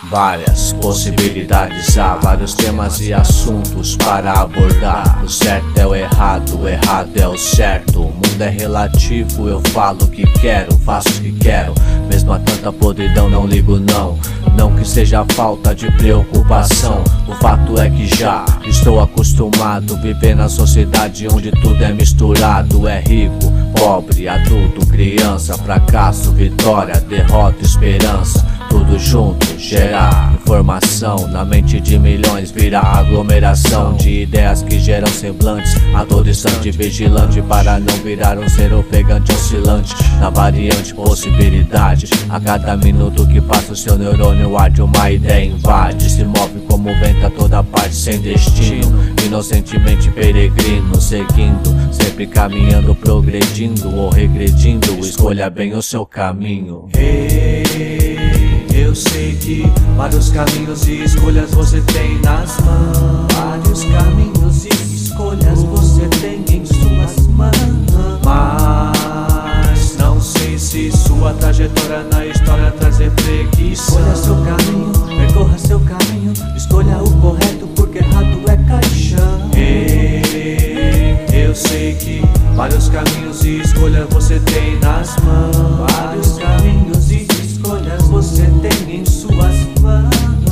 Várias possibilidades, há vários temas e assuntos para abordar. O certo é o errado é o certo. O mundo é relativo, eu falo o que quero, faço o que quero. Mesmo a tanta podridão não ligo não. Não que seja falta de preocupação, o fato é que já estou acostumado a viver na sociedade onde tudo é misturado. É rico, pobre, adulto, criança, fracasso, vitória, derrota, esperança. Tudo junto, gerar informação na mente de milhões, vira aglomeração de ideias que geram semblantes a todo instante, vigilante para não virar um ser ofegante oscilante na variante possibilidade. A cada minuto que passa o seu neurônio arde, uma ideia invade, se move como vento a toda parte sem destino, inocentemente peregrino, seguindo, sempre caminhando, progredindo ou regredindo. Escolha bem o seu caminho. Eu sei que vários caminhos e escolhas você tem nas mãos. Vários caminhos e escolhas você tem em suas mãos. Mas não sei se sua trajetória na história traz reflexão. Escolha seu caminho, percorra seu caminho, escolha o correto porque errado é caixão. Eu sei que vários caminhos e escolhas você tem nas mãos. Vários caminhos e escolhas você tem em suas mãos.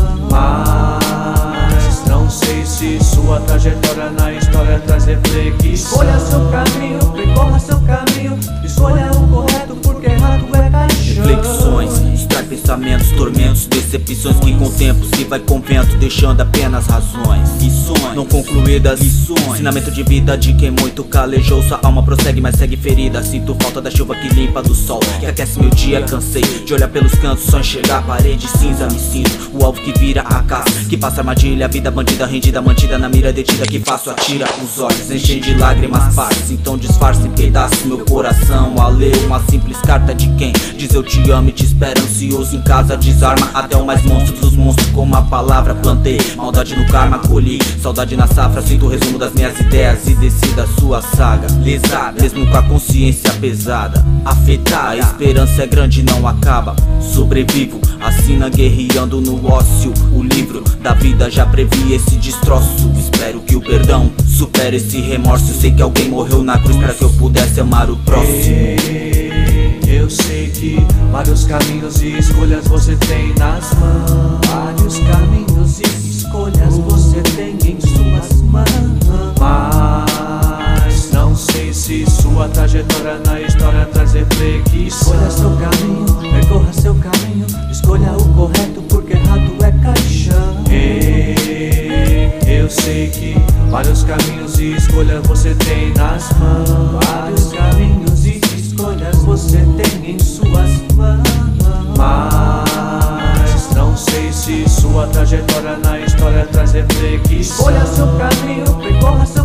Mas não sei se sua trajetória na história traz reflexão. Escolha seu caminho, percorra seu caminho, escolha o correto porque errado é caixão. Reflexões, extrai pensamentos, tormentos, decepções que com o tempo se vai com vento, deixando apenas razões. Lições não concluídas, lições, ensinamento de vida de quem muito calejou. Sua alma prossegue, mas segue ferida. Sinto falta da chuva que limpa do sol, que aquece meu dia. Cansei de olhar pelos cantos, só enxergar a parede cinza. Me sinto o alvo que vira a caça, que passa armadilha, a vida bandida, rendida, mantida na mira detida. Que faço, atira os olhos, enchem de lágrimas partes. Então disfarce pedaço meu coração a ler uma simples carta de quem diz eu te amo e te espero ansioso em casa. Desarma até o mais monstro dos monstros com uma palavra plantei. Maldade no karma colhi, saudade na safra. Sinto o resumo das minhas ideias e desci da sua saga. Lesada, mesmo com a consciência pesada, afetada, a esperança é grande e não acaba. Sobrevivo, assina guerreando no ócio. O livro da vida já previ esse destroço. Espero que o perdão supere esse remorso. Sei que alguém morreu na cruz para que eu pudesse amar o próximo. Eu sei que vários caminhos e escolhas você tem nas mãos. Vários caminhos e escolhas você tem em suas mãos. Mas não sei se sua trajetória na história traz reflexão. Escolha seu caminho, percorra seu caminho, escolha o correto porque errado é caixão. Eu sei que vários caminhos e escolhas você tem nas mãos. Vários caminhos e escolhas você tem em suas mãos. Mas não sei se sua trajetória na história traz reflexão. Escolha seu caminho, percorra seu